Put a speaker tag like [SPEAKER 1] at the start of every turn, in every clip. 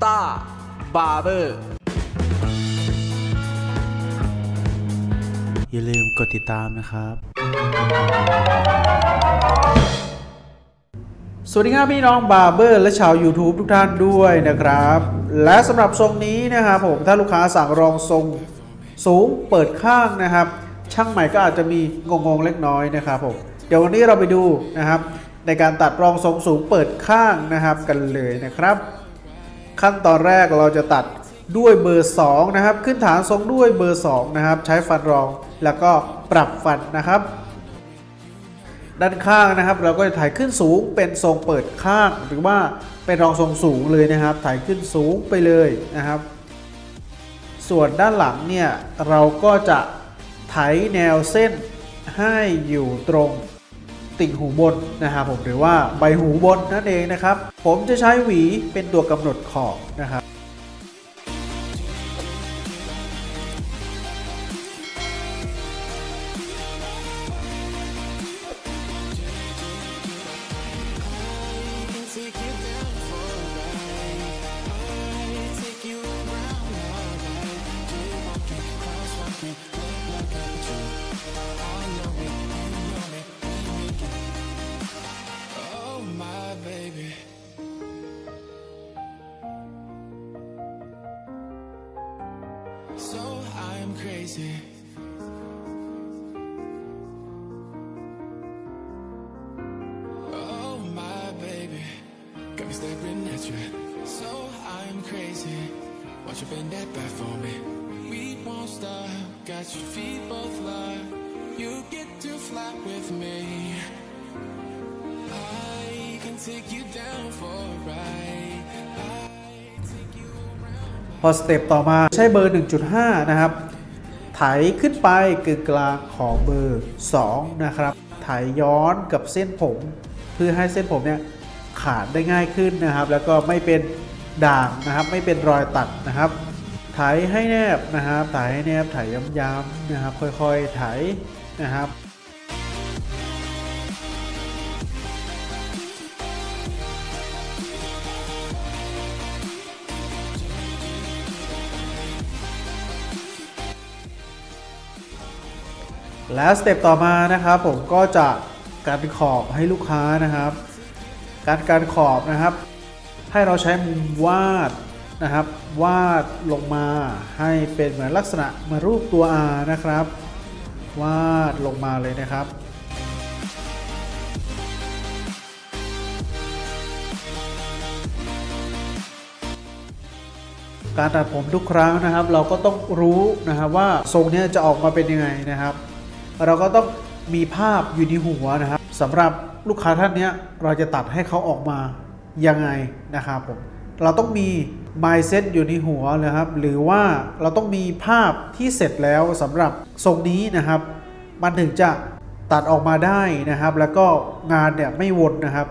[SPEAKER 1] ต้าบาร์เบอร์อย่าลืมกดติดตามนะครับสวัสดีครับพี่น้องบาร์เบอร์และชาว YouTube ทุกท่านด้วยนะครับและสำหรับทรงนี้นะครับผมถ้าลูกค้าสั่งรองทรงสูงเปิดข้างนะครับช่างใหม่ก็อาจจะมีงงเล็กน้อยนะครับผมเดี๋ยววันนี้เราไปดูนะครับในการตัดรองทรงสูงเปิดข้างนะครับกันเลยนะครับขั้นตอนแรกเราจะตัดด้วยเบอร์2นะครับขึ้นฐานทรงด้วยเบอร์2นะครับใช้ฟันรองแล้วก็ปรับฟันนะครับด้านข้างนะครับเราก็จะถ่ายขึ้นสูงเป็นทรงเปิดข้างหรือว่าเป็นรองทรงสูงเลยนะครับถ่ายขึ้นสูงไปเลยนะครับส่วนด้านหลังเนี่ยเราก็จะไถแนวเส้นให้อยู่ตรงติ่งหูบนนะครับผมหรือว่าใบหูบนนั่นเองนะครับผมจะใช้หวีเป็นตัวกำหนดขอบนะครับ
[SPEAKER 2] So I'm crazy. Oh my baby, got me staring at you. So I'm crazy. Won't you bend that back for me? We won't stop. Got your feet both locked. You get to fly with me. I can take you down for a ride.
[SPEAKER 1] พอสเต็ปต่อมาใช้เบอร์ 1.5 นะครับไถขึ้นไปกึ่งกลางของเบอร์2นะครับไถย้อนกับเส้นผมเพื่อให้เส้นผมเนี่ยขาดได้ง่ายขึ้นนะครับแล้วก็ไม่เป็นด่างนะครับไม่เป็นรอยตัดนะครับไถให้แนบนะครับไถให้แนบไถย้ำๆนะครับค่อยๆไถนะครับแล้วสเต็ปต่อมานะครับผมก็จะการขอบให้ลูกค้านะครับการขอบนะครับให้เราใช้มุมวาดนะครับวาดลงมาให้เป็นเหมือนลักษณะมารูปตัว R นะครับวาดลงมาเลยนะครับการตัดผมทุกครั้งนะครับเราก็ต้องรู้นะครับว่าทรงนี้จะออกมาเป็นยังไงนะครับเราก็ต้องมีภาพอยู่ในหัวนะครับสำหรับลูกค้าท่านนี้เราจะตัดให้เขาออกมายังไงนะครับผมเราต้องมี mindset อยู่ในหัวนะครับหรือว่าเราต้องมีภาพที่เสร็จแล้วสำหรับทรงนี้นะครับมันถึงจะตัดออกมาได้นะครับแล้วก็งานเนี่ยไม่วนนะครับ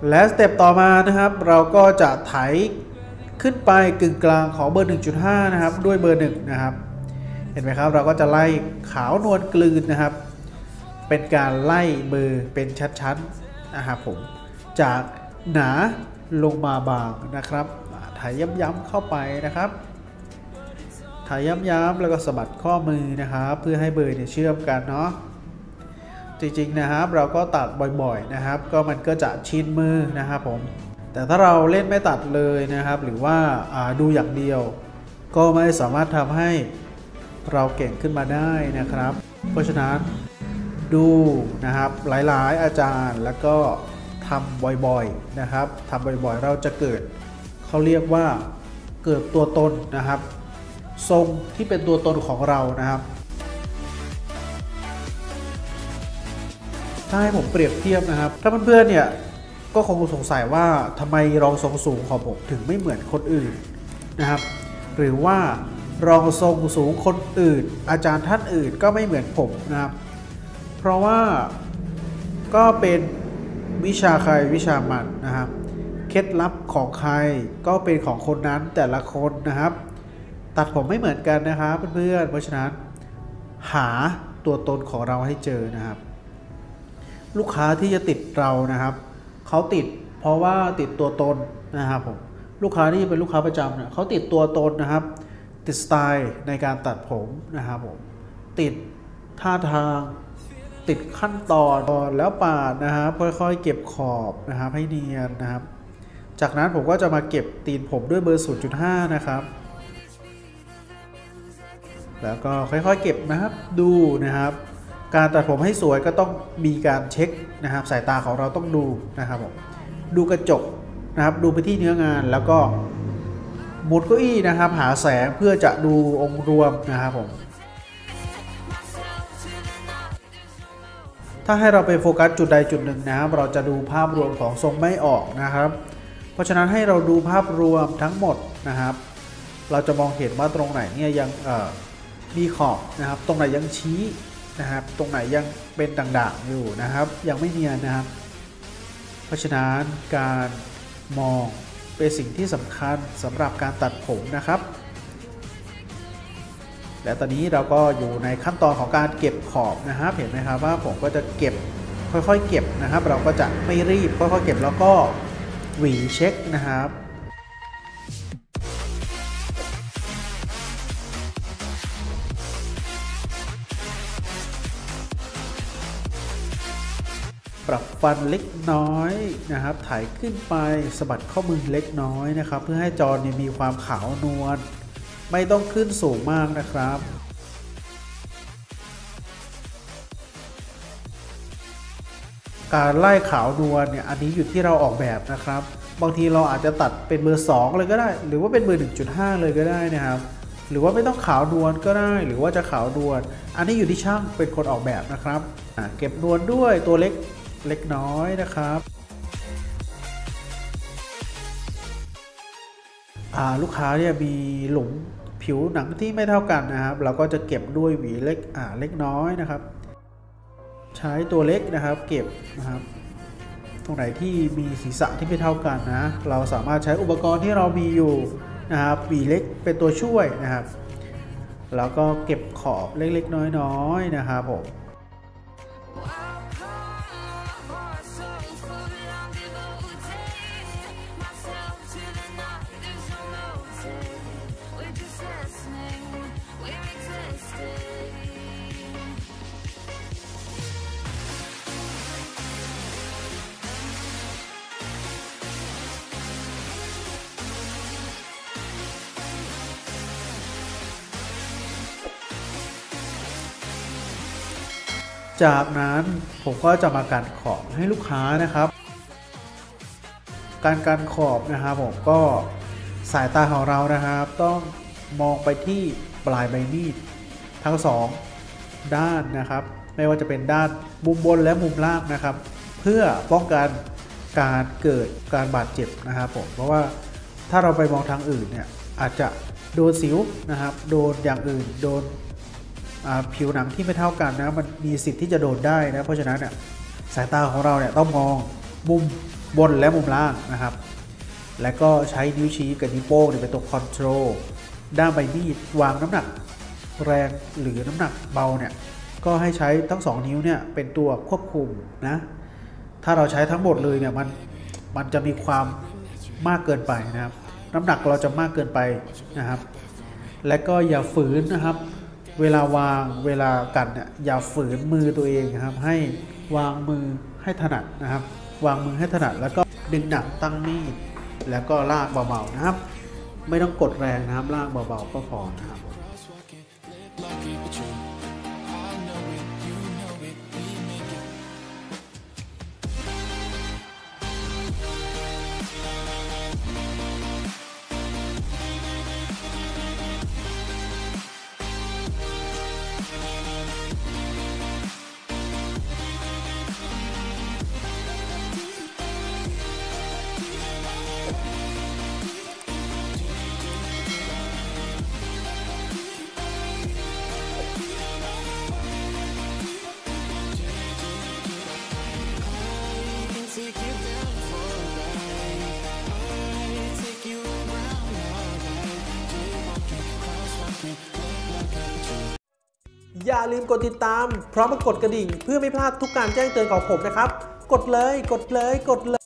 [SPEAKER 1] และสเต็ปต่อมานะครับเราก็จะไถขึ้นไปกึ่งกลางของเบอร์ 1.5 นะครับด้วยเบอร์ 1 นะครับเห็นไหมครับเราก็จะไล่ขาวนวลกลืนนะครับเป็นการไล่เบอร์เป็นชั้นๆนะครับผมจากหนาลงมาบางนะครับถ่ายย้ำๆเข้าไปนะครับถ่ายย้ำๆแล้วก็สะบัดข้อมือนะครับเพื่อให้เบอร์เนี่ยเชื่อมกันเนาะจริงๆนะครับเราก็ตัดบ่อยๆนะครับก็มันก็จะชินมือนะครับผมแต่ถ้าเราเล่นไม่ตัดเลยนะครับหรือว่าดูอย่างเดียวก็ไม่สามารถทำให้เราเก่งขึ้นมาได้นะครับเพราะฉะนั้นดูนะครับหลายๆอาจารย์แล้วก็ทำบ่อยๆนะครับทำบ่อยๆเราจะเกิดเขาเรียกว่าเกิดตัวตนนะครับทรงที่เป็นตัวตนของเรานะครับถ้าให้ผมเปรียบเทียบนะครับถ้าเพื่อนๆเนี่ยก็คงสงสัยว่าทำไมรองทรงสูงของผมถึงไม่เหมือนคนอื่นนะครับหรือว่ารองทรงสูงคนอื่นอาจารย์ท่านอื่นก็ไม่เหมือนผมนะครับเพราะว่าก็เป็นวิชาใครวิชามันนะครับเคล็ดลับของใครก็เป็นของคนนั้นแต่ละคนนะครับตัดผมไม่เหมือนกันนะครับเพื่อนๆเพราะฉะนั้นหาตัวตนของเราให้เจอนะครับลูกค้าที่จะติดเรานะครับเขาติดเพราะว่าติดตัวตนนะครับผมลูกค้าที่เป็นลูกค้าประจำเนี่ยเขาติดตัวตนนะครับติดสไตล์ในการตัดผมนะครับผมติดท่าทางติดขั้นตอนแล้วปาดนะครับค่อยๆเก็บขอบนะครับให้เนียนนะครับจากนั้นผมก็จะมาเก็บตีนผมด้วยเบอร์ 0.5 นะครับแล้วก็ค่อยๆเก็บนะครับดูนะครับการตัดผมให้สวยก็ต้องมีการเช็คนะครับสายตาของเราต้องดูนะครับผมดูกระจกนะครับดูไปที่เนื้องานแล้วก็หมุนเก้าอี้นะครับหาแสงเพื่อจะดูองค์รวมนะครับผมถ้าให้เราไปโฟกัสจุดใดจุดหนึ่งนะครับเราจะดูภาพรวมของทรงไม่ออกนะครับเพราะฉะนั้นให้เราดูภาพรวมทั้งหมดนะครับเราจะมองเห็นว่าตรงไหนเนี่ยยังมีขอบนะครับตรงไหนยังชี้นะครับตรงไหนยังเป็นด่างๆอยู่นะครับยังไม่เนียนนะครับเพราะฉะนั้นการมองเป็นสิ่งที่สำคัญสำหรับการตัดผมนะครับและตอนนี้เราก็อยู่ในขั้นตอนของการเก็บขอบนะครับเห็นไหมครับว่าผมก็จะเก็บค่อยๆเก็บนะครับเราก็จะไม่รีบค่อยๆเก็บแล้วก็หวีเช็คนะครับปรับฟันเล็กน้อยนะครับถ่ายขึ้นไปสะบัดข้อมือเล็กน้อยนะครับเพื่อให้จอมีความขาวนวลไม่ต้องขึ้นสูงมากนะครับการไล่ขาวนวลเนี่ยอันนี้อยู่ที่เราออกแบบนะครับบางทีเราอาจจะตัดเป็นเบอร์ 2เลยก็ได้หรือว่าเป็นเบอร์ 1.5 เลยก็ได้นะครับหรือว่าไม่ต้องขาวนวลก็ได้หรือว่าจะขาวนวลอันนี้อยู่ที่ช่างเป็นคนออกแบบนะครับเก็บนวลด้วยตัวเล็กน้อยนะครับลูกค้าเนี่ยมีหลุมผิวหนังที่ไม่เท่ากันนะครับเราก็จะเก็บด้วยหวีเล็กน้อยนะครับใช้ตัวเล็กนะครับเก็บนะครับตรงไหนที่มีศีรษะที่ไม่เท่ากันนะเราสามารถใช้อุปกรณ์ที่เรามีอยู่นะครับหวีเล็กเป็นตัวช่วยนะครับแล้วก็เก็บขอบเล็กๆน้อยๆนะครับผม จากนั้นผมก็จะมากันขอบให้ลูกค้านะครับการกันขอบนะครับผมก็สายตาของเรานะครับต้องมองไปที่ปลายใบมีดทั้ง2ด้านนะครับไม่ว่าจะเป็นด้านมุมบนและมุมล่างนะครับเพื่อป้องกันการเกิดการบาดเจ็บนะครับผมเพราะว่าถ้าเราไปมองทางอื่นเนี่ยอาจจะโดนสิวนะครับโดนอย่างอื่นโดนผิวหนังที่ไม่เท่ากันนะมันมีสิทธิ์ที่จะโดนได้นะเพราะฉะนั้นเนี่ยสายตาของเราเนี่ยต้องมองมุมบนและมุมล่างนะครับและก็ใช้นิ้วชี้กับนิ้วโป้งเป็นตัวคอนโทรลด้ามใบมีดวางน้ำหนักแรงหรือน้ำหนักเบาเนี่ยก็ให้ใช้ทั้ง2นิ้วเนี่ยเป็นตัวควบคุมนะถ้าเราใช้ทั้งหมดเลยเนี่ยมันจะมีความมากเกินไปนะครับน้ำหนักเราจะมากเกินไปนะครับและก็อย่าฝืนนะครับเวลาวางเวลากันเนี่ยอย่าฝืนมือตัวเองนะครับให้วางมือให้ถนัดนะครับวางมือให้ถนัดแล้วก็ดึงหนักตั้งมีดแล้วก็ลากเบาๆนะครับไม่ต้องกดแรงนะครับลากเบาๆก็พอนะครับ
[SPEAKER 3] อย่าลืมกดติดตามพร้อมกดกระดิ่งเพื่อไม่พลาดทุกการแจ้งเตือนของผมนะครับกดเลย